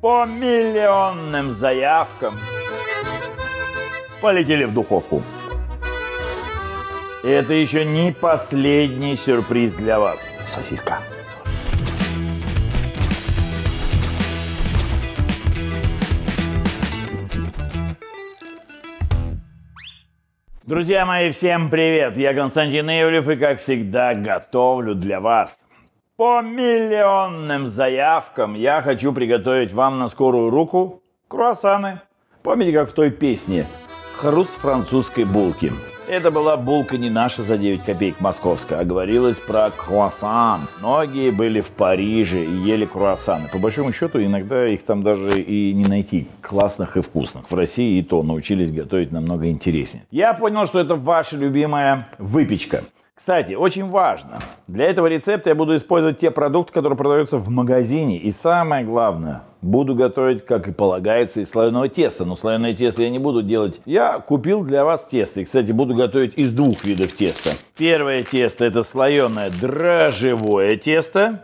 по миллионным заявкам полетели в духовку. И это еще не последний сюрприз для вас. Сосиска. Друзья мои, всем привет! Я Константин Ивлев и, как всегда, готовлю для вас. По миллионным заявкам я хочу приготовить вам на скорую руку круассаны. Помните, как в той песне «Хруст французской булки»? Это была булка не наша за 9 копеек московская, а говорилось про круассан. Многие были в Париже и ели круассаны. По большому счету, иногда их там даже и не найти классных и вкусных. В России и то научились готовить намного интереснее. Я понял, что это ваша любимая выпечка. Кстати, очень важно, для этого рецепта я буду использовать те продукты, которые продаются в магазине. И самое главное, буду готовить, как и полагается, из слоеного теста. Но слоеное тесто я не буду делать. Я купил для вас тесто. И, кстати, буду готовить из двух видов теста. Первое тесто — это слоеное дрожжевое тесто.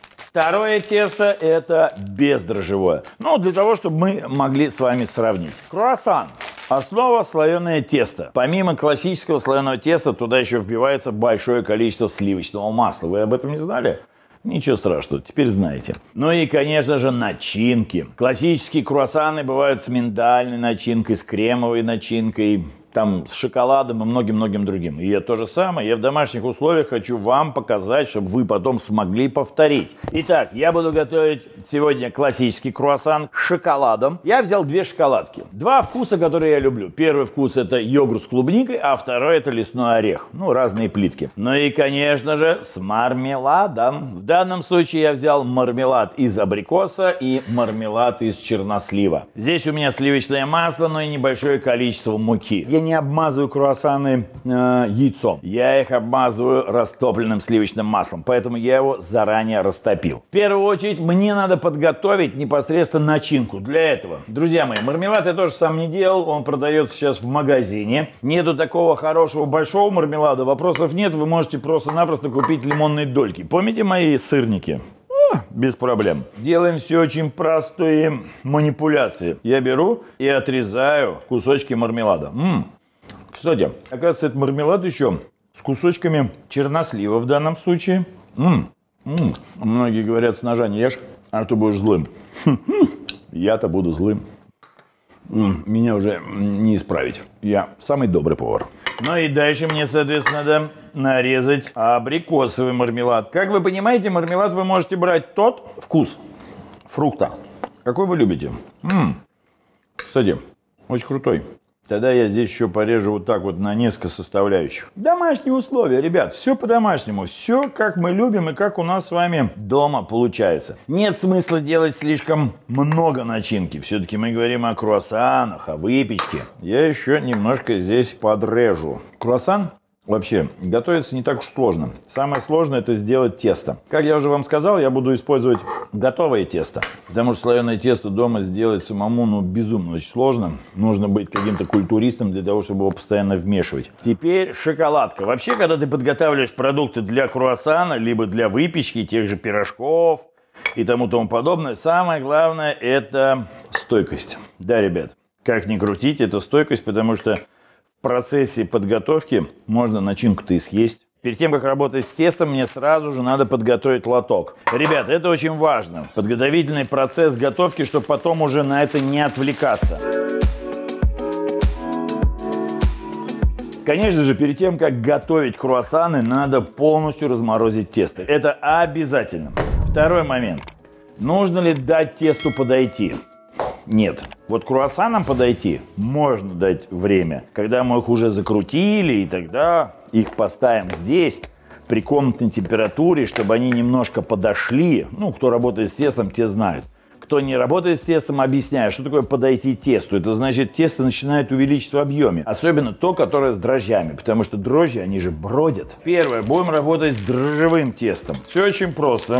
Второе тесто — это бездрожжевое. Ну, для того, чтобы мы могли с вами сравнить. Круассан. Основа — слоеное тесто. Помимо классического слоеного теста, туда еще вбивается большое количество сливочного масла. Вы об этом не знали? Ничего страшного, теперь знаете. Ну и, конечно же, начинки. Классические круассаны бывают с миндальной начинкой, с кремовой начинкой, там, с шоколадом и многим-многим другим. И я то же самое, я в домашних условиях хочу вам показать, чтобы вы потом смогли повторить. Итак, я буду готовить сегодня классический круассан с шоколадом. Я взял 2 шоколадки. 2 вкуса, которые я люблю. Первый вкус — это йогурт с клубникой, а второй — это лесной орех. Ну, разные плитки. Ну и, конечно же, с мармеладом. В данном случае я взял мармелад из абрикоса и мармелад из чернослива. Здесь у меня сливочное масло, но и небольшое количество муки. Я не обмазываю круассаны яйцом. Я их обмазываю растопленным сливочным маслом. Поэтому я его заранее растопил. В первую очередь мне надо подготовить непосредственно начинку. Для этого, друзья мои, мармелад я тоже сам не делал. Он продается сейчас в магазине. Нету такого хорошего большого мармелада. Вопросов нет. Вы можете просто-напросто купить лимонные дольки. Помните мои сырники? Без проблем. Делаем все очень простые манипуляции. Я беру и отрезаю кусочки мармелада. Кстати, оказывается, это мармелад еще с кусочками чернослива в данном случае. Многие говорят, с ножа не ешь, а то будешь злым. Я-то буду злым. Меня уже не исправить. Я самый добрый повар. Ну и дальше мне, соответственно, надо нарезать абрикосовый мармелад. Как вы понимаете, мармелад вы можете брать тот вкус фрукта, какой вы любите. Кстати, очень крутой. Тогда я здесь еще порежу вот так вот на несколько составляющих. Домашние условия, ребят, все по-домашнему. Все, как мы любим и как у нас с вами дома получается. Нет смысла делать слишком много начинки. Все-таки мы говорим о круассанах, о выпечке. Я еще немножко здесь подрежу. Круассан вообще готовится не так уж сложно. Самое сложное — это сделать тесто. Как я уже вам сказал, я буду использовать готовое тесто. Потому что слоеное тесто дома сделать самому, безумно очень сложно. Нужно быть каким-то культуристом для того, чтобы его постоянно вмешивать. Теперь шоколадка. Вообще, когда ты подготавливаешь продукты для круассана, либо для выпечки, тех же пирожков и тому подобное, самое главное — это стойкость. Да, ребят, как ни крутить, это стойкость, потому что в процессе подготовки можно начинку-то и съесть. Перед тем, как работать с тестом, мне сразу же надо подготовить лоток. Ребят, это очень важно. Подготовительный процесс готовки, чтобы потом уже на это не отвлекаться. Конечно же, перед тем, как готовить круассаны, надо полностью разморозить тесто. Это обязательно. Второй момент. Нужно ли дать тесту подойти? Нет. Вот круассанам подойти можно дать время, когда мы их уже закрутили, и тогда их поставим здесь при комнатной температуре, чтобы они немножко подошли. Ну, кто работает с тестом, те знают. Кто не работает с тестом, объясняю, что такое подойти тесту. Это значит, тесто начинает увеличиться в объеме. Особенно то, которое с дрожжами, потому что дрожжи, они же бродят. Первое, будем работать с дрожжевым тестом. Все очень просто.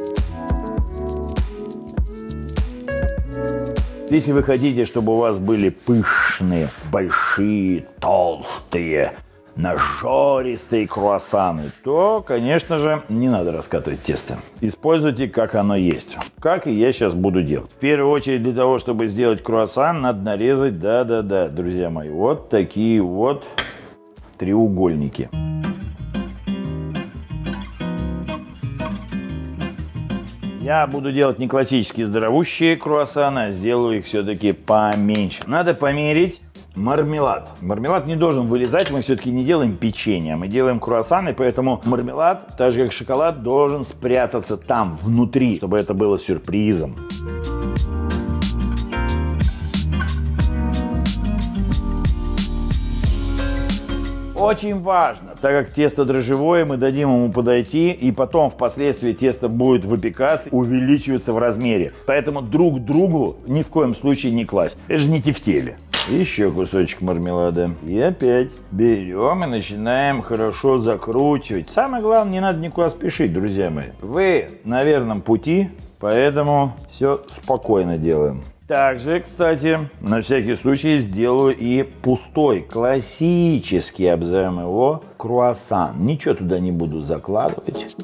Если вы хотите, чтобы у вас были пышные, большие, толстые, нажористые круассаны, то, конечно же, не надо раскатывать тесто. Используйте, как оно есть. Как и я сейчас буду делать. В первую очередь, для того, чтобы сделать круассан, надо нарезать, да-да-да, друзья мои, вот такие вот треугольники. Я буду делать не классические здоровущие круассаны, а сделаю их все-таки поменьше. Надо померить мармелад. Мармелад не должен вылезать, мы все-таки не делаем печенье, мы делаем круассаны, поэтому мармелад, так же как шоколад, должен спрятаться там, внутри, чтобы это было сюрпризом. Очень важно, так как тесто дрожжевое, мы дадим ему подойти, и потом впоследствии тесто будет выпекаться, увеличиваться в размере. Поэтому друг к другу ни в коем случае не класть. Это же не тефтели. Еще кусочек мармелада. И опять берем и начинаем хорошо закручивать. Самое главное, не надо никуда спешить, друзья мои. Вы на верном пути, поэтому все спокойно делаем. Также, кстати, на всякий случай сделаю и пустой, классический, обзовем его, круассан. Ничего туда не буду закладывать.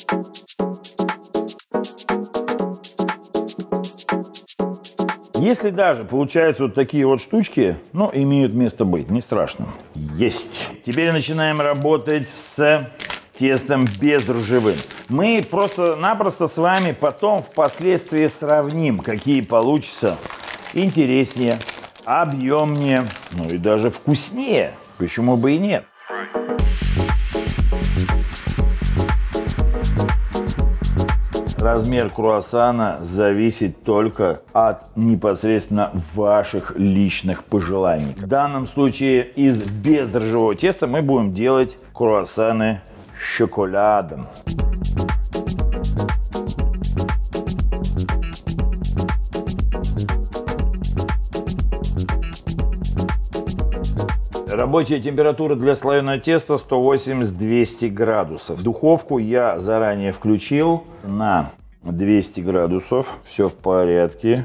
Если даже получаются вот такие вот штучки, ну, имеют место быть, не страшно. Есть. Теперь начинаем работать с тестом бездрожжевым. Мы просто-напросто с вами потом впоследствии сравним, какие получатся интереснее, объемнее, ну и даже вкуснее. Почему бы и нет? Размер круассана зависит только от непосредственно ваших личных пожеланий. В данном случае из бездрожжевого теста мы будем делать круассаны с шоколадом. Рабочая температура для слоеного теста 180-200 градусов. Духовку я заранее включил на 200 градусов. Все в порядке.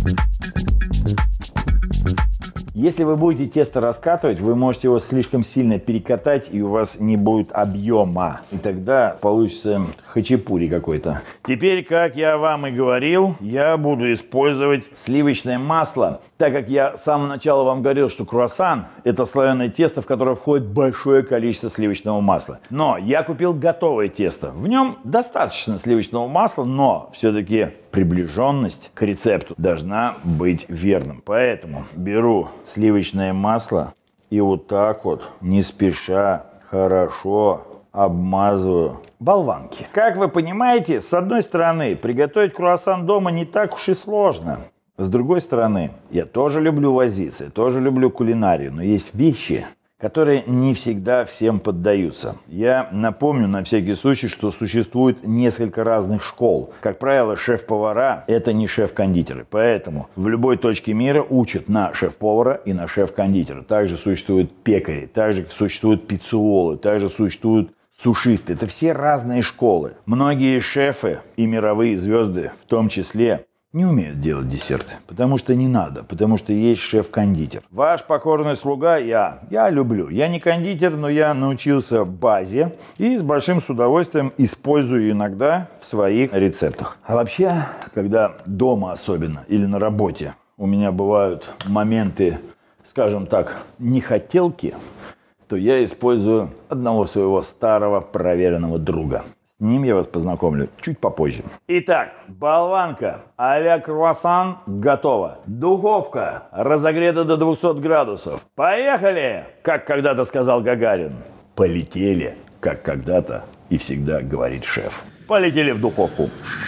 Если вы будете тесто раскатывать, вы можете его слишком сильно перекатать, и у вас не будет объема. И тогда получится хачапури какой-то. Теперь, как я вам и говорил, я буду использовать сливочное масло. Так как я с самого начала вам говорил, что круассан – это слоеное тесто, в которое входит большое количество сливочного масла. Но я купил готовое тесто. В нем достаточно сливочного масла, но все-таки приближенность к рецепту должна быть верным. Поэтому беру сливочное масло и вот так вот, не спеша, хорошо обмазываю болванки. Как вы понимаете, с одной стороны, приготовить круассан дома не так уж и сложно. С другой стороны, я тоже люблю возиться, я тоже люблю кулинарию, но есть вещи, которые не всегда всем поддаются. Я напомню на всякий случай, что существует несколько разных школ. Как правило, шеф-повара – это не шеф-кондитеры. Поэтому в любой точке мира учат на шеф-повара и на шеф-кондитера. Также существуют пекари, также существуют пиццеолы, также существуют сушисты. Это все разные школы. Многие шефы и мировые звезды в том числе не умеют делать десерты, потому что не надо, потому что есть шеф-кондитер. Ваш покорный слуга я люблю. Я не кондитер, но я научился базе и с большим удовольствием использую иногда в своих рецептах. А вообще, когда дома особенно или на работе у меня бывают моменты, скажем так, нехотелки, то я использую одного своего старого проверенного друга. С ним я вас познакомлю чуть попозже. Итак, болванка а-ля круассан готова. Духовка разогрета до 200 градусов. Поехали, как когда-то сказал Гагарин. Полетели, как когда-то и всегда говорит шеф. Полетели в духовку.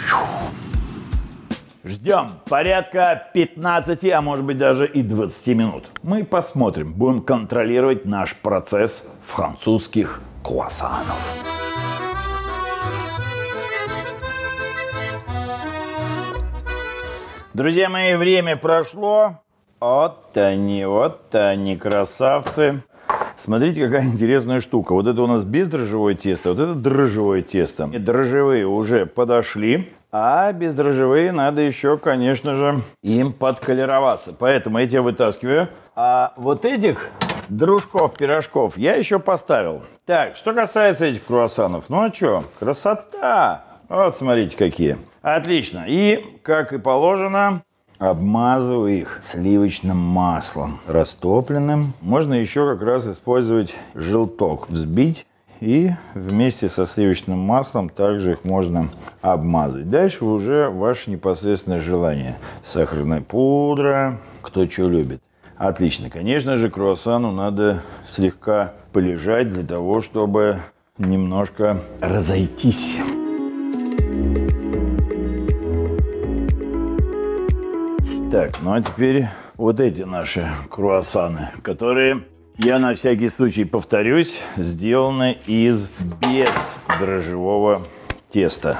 Ждем порядка 15, а может быть даже и 20 минут. Мы посмотрим, будем контролировать наш процесс французских круассанов. Друзья мои, время прошло. Вот они, красавцы. Смотрите, какая интересная штука. Вот это у нас бездрожжевое тесто, вот это дрожжевое тесто. Дрожжевые уже подошли, а бездрожжевые надо еще, конечно же, им подколероваться. Поэтому эти я вытаскиваю. А вот этих дружков, пирожков я еще поставил. Так, что касается этих круассанов, ну а что, красота! Вот смотрите какие. Отлично. И, как и положено, обмазываю их сливочным маслом растопленным. Можно еще как раз использовать желток, взбить. И вместе со сливочным маслом также их можно обмазать. Дальше уже ваше непосредственное желание. Сахарная пудра, кто что любит. Отлично. Конечно же, круассану надо слегка полежать для того, чтобы немножко разойтись. Так, ну а теперь вот эти наши круассаны, которые, я на всякий случай повторюсь, сделаны из бездрожжевого теста.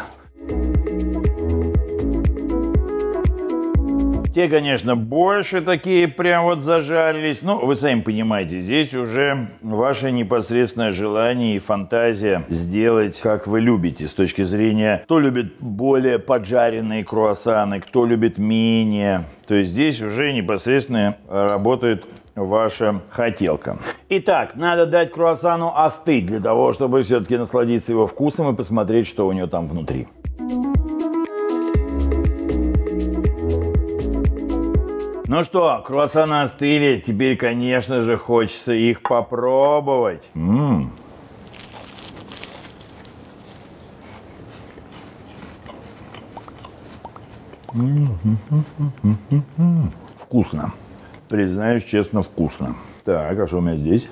Те, конечно, больше такие прям вот зажарились. Ну, вы сами понимаете, здесь уже ваше непосредственное желание и фантазия сделать, как вы любите, с точки зрения, кто любит более поджаренные круассаны, кто любит менее. То есть здесь уже непосредственно работает ваша хотелка. Итак, надо дать круассану остыть для того, чтобы все-таки насладиться его вкусом и посмотреть, что у него там внутри. Ну что, круассаны остыли, теперь, конечно же, хочется их попробовать. Вкусно. Признаюсь честно, вкусно. Так, а что у меня здесь?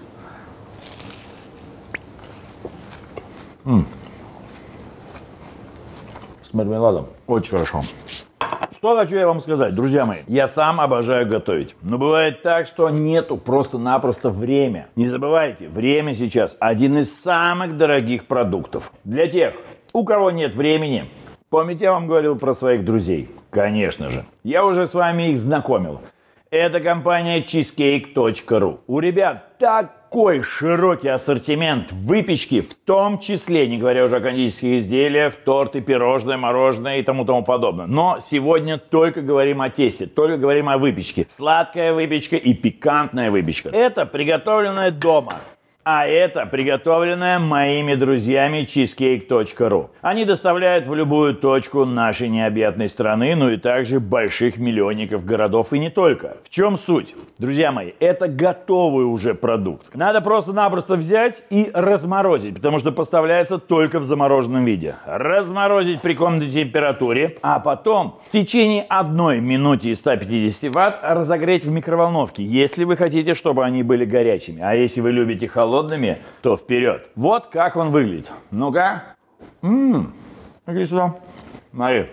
С мармеладом. Очень хорошо. Что хочу я вам сказать, друзья мои. Я сам обожаю готовить. Но бывает так, что нету просто-напросто времени. Не забывайте, время сейчас один из самых дорогих продуктов. Для тех, у кого нет времени, помните, я вам говорил про своих друзей? Конечно же. Я уже с вами их знакомил. Это компания cheesecake.ru. У ребят такой широкий ассортимент выпечки, в том числе, не говоря уже о кондитерских изделиях, торты, пирожные, мороженое и тому подобное. Но сегодня только говорим о тесте, только говорим о выпечке. Сладкая выпечка и пикантная выпечка. Это приготовленное дома. А это приготовленное моими друзьями cheesecake.ru. Они доставляют в любую точку нашей необъятной страны, ну и также больших миллионников городов и не только. В чем суть? Друзья мои, это готовый уже продукт. Надо просто-напросто взять и разморозить, потому что поставляется только в замороженном виде. Разморозить при комнатной температуре, а потом в течение 1 минуты и 150 Вт разогреть в микроволновке, если вы хотите, чтобы они были горячими. А если вы любите холодными, то вперед. Вот как он выглядит. Ну-ка. Отлично. Смотри.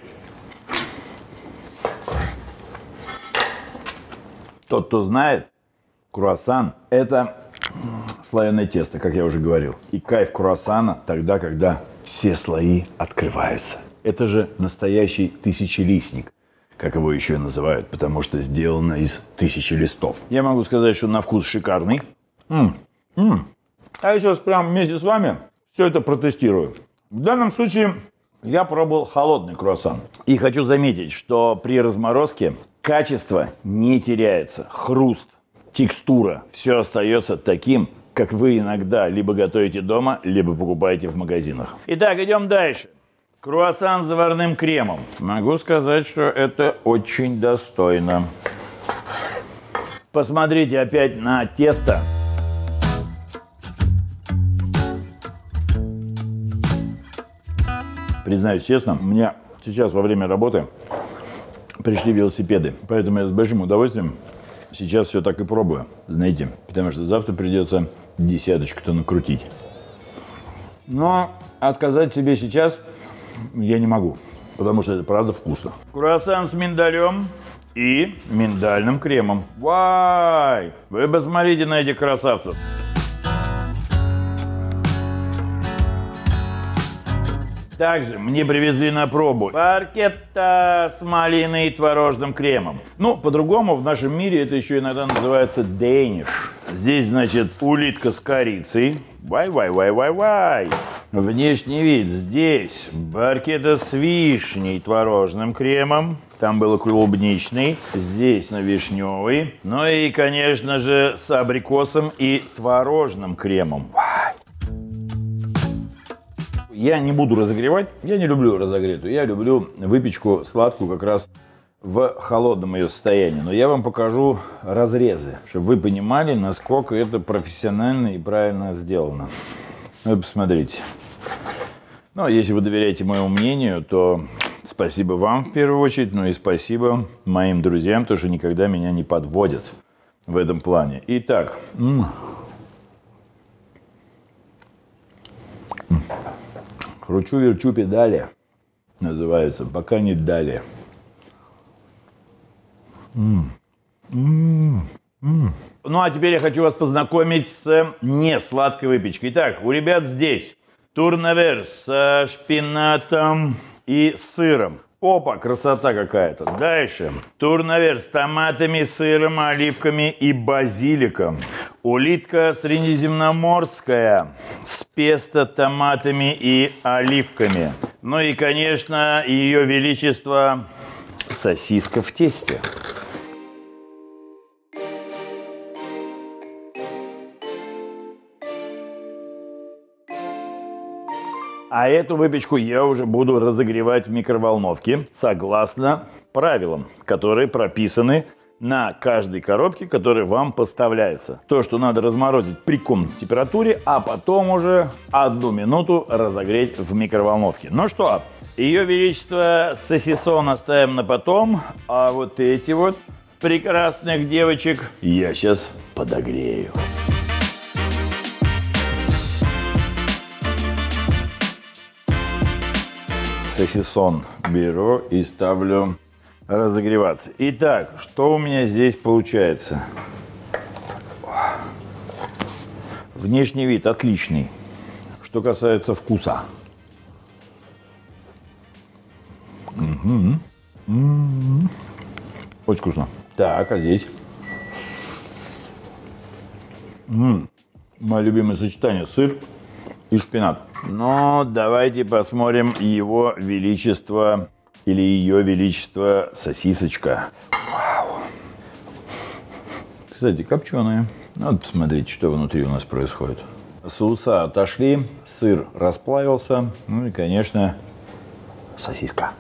Тот, кто знает, круассан – это слоеное тесто, как я уже говорил. И кайф круассана тогда, когда все слои открываются. Это же настоящий тысячелистник, как его еще и называют, потому что сделано из 1000 листов. Я могу сказать, что на вкус шикарный. А я сейчас прямо вместе с вами все это протестирую. В данном случае я пробовал холодный круассан. И хочу заметить, что при разморозке качество не теряется. Хруст, текстура, все остается таким, как вы иногда либо готовите дома, либо покупаете в магазинах. Итак, идем дальше. Круассан с заварным кремом. Могу сказать, что это очень достойно. Посмотрите опять на тесто. Признаюсь честно, мне сейчас во время работы пришли велосипеды, поэтому я с большим удовольствием сейчас все так и пробую, знаете, потому что завтра придется 10-очку-то накрутить. Но отказать себе сейчас я не могу, потому что это правда вкусно. Круассан с миндалем и миндальным кремом. Вай! Вы посмотрите на этих красавцев. Также мне привезли на пробу баркетта с малиной и творожным кремом. Ну, по-другому в нашем мире это еще иногда называется дэниш. Здесь, значит, улитка с корицей. Вай-вай-вай-вай-вай. Внешний вид. Здесь баркетта с вишней и творожным кремом. Там был клубничный, здесь на вишневый. Ну и, конечно же, с абрикосом и творожным кремом. Я не буду разогревать, я не люблю разогретую. Я люблю выпечку сладкую как раз в холодном ее состоянии. Но я вам покажу разрезы, чтобы вы понимали, насколько это профессионально и правильно сделано. Вы посмотрите. Ну, если вы доверяете моему мнению, то спасибо вам в первую очередь, ну и спасибо моим друзьям, потому что никогда меня не подводят в этом плане. Итак, кручу-верчу педали, называется, пока не дали. Ну, а теперь я хочу вас познакомить с несладкой выпечкой. Итак, у ребят здесь турнавер с шпинатом и сыром. Опа, красота какая-то. Дальше. Турнавер с томатами, сыром, оливками и базиликом. Улитка средиземноморская с песто, томатами и оливками. Ну и, конечно, ее величество сосиска в тесте. А эту выпечку я уже буду разогревать в микроволновке согласно правилам, которые прописаны на каждой коробке, которая вам поставляется. То, что надо разморозить при комнатной температуре, а потом уже 1 минуту разогреть в микроволновке. Ну что, Ее Величество сосисон оставим на потом, а вот эти вот прекрасных девочек я сейчас подогрею. Сосисон беру и ставлю разогреваться. Итак, что у меня здесь получается? Внешний вид отличный. Что касается вкуса. Очень вкусно. Так, а здесь? Мое любимое сочетание: сыр и шпинат. Но давайте посмотрим Его Величество или Ее Величество сосисочка. Вау. Кстати, копченая. Надо посмотреть, что внутри у нас происходит. Соуса отошли, сыр расплавился, ну и, конечно, сосиска.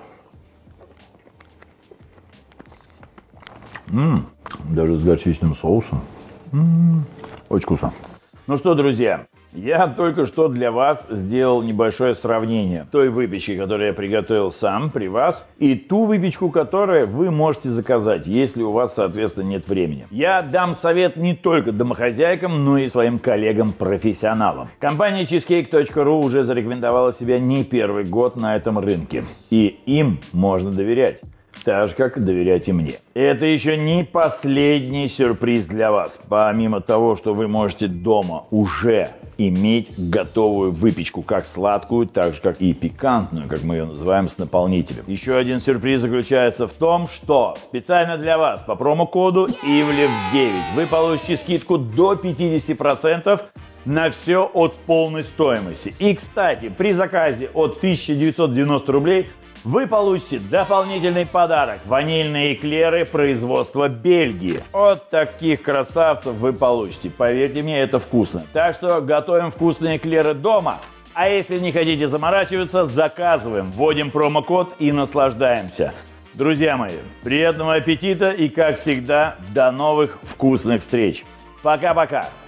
Даже с горчичным соусом. Очень вкусно. Ну что, друзья, я только что для вас сделал небольшое сравнение той выпечки, которую я приготовил сам при вас, и ту выпечку, которую вы можете заказать, если у вас, соответственно, нет времени. Я дам совет не только домохозяйкам, но и своим коллегам-профессионалам. Компания Cheesecake.ru уже зарекомендовала себя не первый год на этом рынке, и им можно доверять. Так же, как доверяйте мне. Это еще не последний сюрприз для вас. Помимо того, что вы можете дома уже иметь готовую выпечку, как сладкую, так же, как и пикантную, как мы ее называем, с наполнителем. Еще один сюрприз заключается в том, что специально для вас по промокоду IVLEV9 вы получите скидку до 50% на все от полной стоимости. И, кстати, при заказе от 1990 рублей вы получите дополнительный подарок – ванильные эклеры производства Бельгии. От таких красавцев вы получите. Поверьте мне, это вкусно. Так что готовим вкусные эклеры дома. А если не хотите заморачиваться, заказываем, вводим промокод и наслаждаемся. Друзья мои, приятного аппетита и, как всегда, до новых вкусных встреч. Пока-пока.